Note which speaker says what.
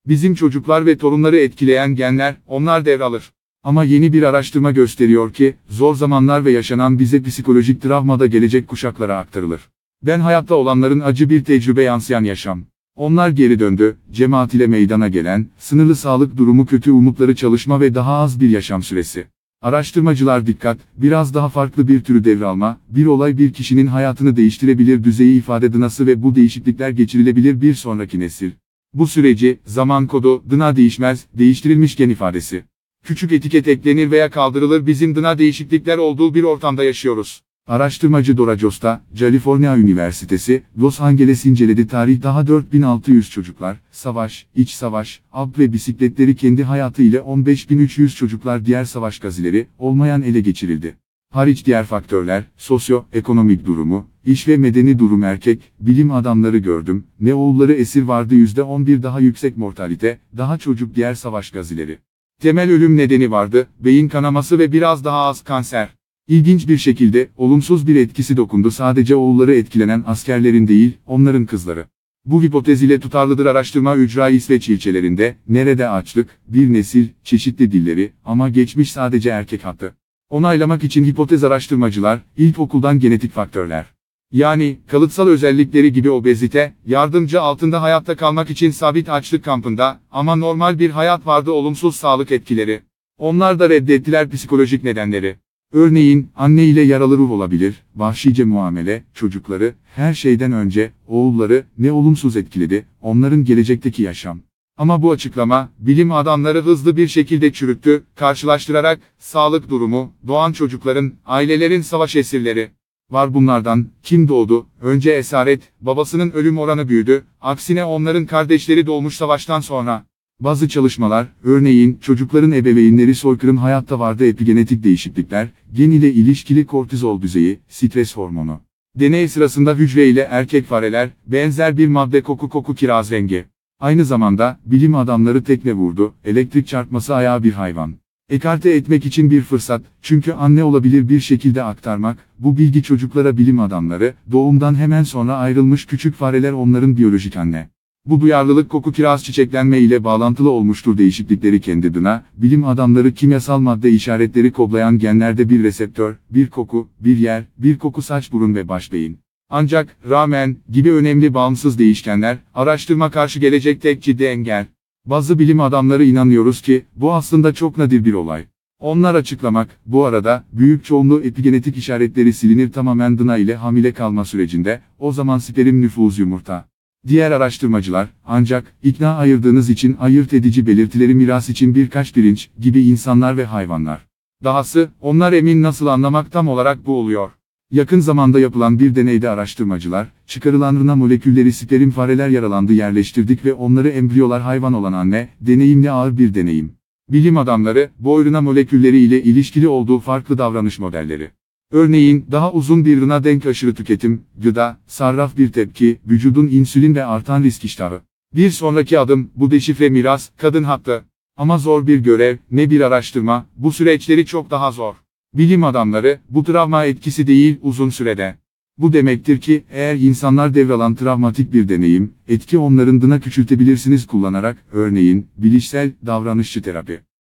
Speaker 1: Bizim çocuklar ve torunları etkileyen genler, onlar devralır. Ama yeni bir araştırma gösteriyor ki, zor zamanlar ve yaşanan bize psikolojik travma da gelecek kuşaklara aktarılır. Ben hayatta olanların acı bir tecrübe yansıyan yaşam. Onlar geri döndü, cemaat ile meydana gelen, sınırlı sağlık durumu, kötü umutları, çalışma ve daha az bir yaşam süresi. Araştırmacılar dikkat, biraz daha farklı bir türü devralma, bir olay bir kişinin hayatını değiştirebilir düzeyi ifade dınası ve bu değişiklikler geçirilebilir bir sonraki nesil. Bu süreci, zaman kodu, dına değişmez, değiştirilmiş gen ifadesi. Küçük etiket eklenir veya kaldırılır, bizim dına değişiklikler olduğu bir ortamda yaşıyoruz. Araştırmacı Dora Costa, California Üniversitesi, Los Angeles inceledi. Tarih daha 4600 çocuklar, savaş, iç savaş, av ve bisikletleri kendi hayatı ile 15300 çocuklar diğer savaş gazileri, olmayan ele geçirildi. Hariç diğer faktörler, sosyo-ekonomik durumu, iş ve medeni durum erkek, bilim adamları gördüm, ne oğulları esir vardı %11 daha yüksek mortalite, daha çocuk diğer savaş gazileri. Temel ölüm nedeni vardı, beyin kanaması ve biraz daha az kanser. İlginç bir şekilde, olumsuz bir etkisi dokundu sadece oğulları etkilenen askerlerin değil, onların kızları. Bu hipotez ile tutarlıdır araştırma. Ücra İsveç ilçelerinde, nerede açlık, bir nesil, çeşitli dilleri, ama geçmiş sadece erkek hattı. Onaylamak için hipotez araştırmacılar, ilkokuldan genetik faktörler. Yani, kalıtsal özellikleri gibi obezite, yardımcı altında hayatta kalmak için sabit açlık kampında, ama normal bir hayat vardı olumsuz sağlık etkileri. Onlar da reddettiler psikolojik nedenleri. Örneğin, anne ile yaralı ruh olabilir, vahşice muamele, çocukları, her şeyden önce, oğulları, ne olumsuz etkiledi, onların gelecekteki yaşam. Ama bu açıklama, bilim adamları hızlı bir şekilde çürüttü, karşılaştırarak, sağlık durumu, doğan çocukların, ailelerin savaş esirleri. Var bunlardan, kim doğdu, önce esaret, babasının ölüm oranı büyüdü, aksine onların kardeşleri doğmuş savaştan sonra. Bazı çalışmalar, örneğin, çocukların ebeveynleri soykırım hayatta vardı epigenetik değişiklikler, gen ile ilişkili kortizol düzeyi, stres hormonu. Deney sırasında hücre ile erkek fareler, benzer bir madde koku kiraz rengi. Aynı zamanda, bilim adamları tekme vurdu, elektrik çarpması ayağı bir hayvan. Ekarte etmek için bir fırsat, çünkü anne olabilir bir şekilde aktarmak, bu bilgi çocuklara bilim adamları, doğumdan hemen sonra ayrılmış küçük fareler onların biyolojik anne. Bu duyarlılık koku kiraz çiçeklenme ile bağlantılı olmuştur değişiklikleri kendi dına, bilim adamları kimyasal madde işaretleri kodlayan genlerde bir reseptör, bir koku, bir yer, bir koku saç burun ve baş beyin. Ancak, rağmen, gibi önemli bağımsız değişkenler, araştırma karşı gelecek tek ciddi engel. Bazı bilim adamları inanıyoruz ki, bu aslında çok nadir bir olay. Onlar açıklamak, bu arada, büyük çoğunluğu epigenetik işaretleri silinir tamamen dına ile hamile kalma sürecinde, o zaman sperm nüfuz yumurta. Diğer araştırmacılar, ancak, ikna ayırdığınız için ayırt edici belirtileri miras için birkaç pirinç, gibi insanlar ve hayvanlar. Dahası, onlar emin nasıl anlamak tam olarak bu oluyor. Yakın zamanda yapılan bir deneyde araştırmacılar, çıkarılan RNA molekülleri sperm fareler yaralandı yerleştirdik ve onları embriyolar hayvan olan anne, deneyimli ağır bir deneyim. Bilim adamları, bu RNA molekülleri ile ilişkili olduğu farklı davranış modelleri. Örneğin, daha uzun bir RNA denk aşırı tüketim, gıda, sarraf bir tepki, vücudun insülin ve artan risk iştahı. Bir sonraki adım, bu deşifre miras, kadın hattı. Ama zor bir görev, ne bir araştırma, bu süreçleri çok daha zor. Bilim adamları, bu travma etkisi değil, uzun sürede. Bu demektir ki, eğer insanlar devralan travmatik bir deneyim, etki onların dına küçültebilirsiniz kullanarak, örneğin, bilişsel, davranışçı terapi.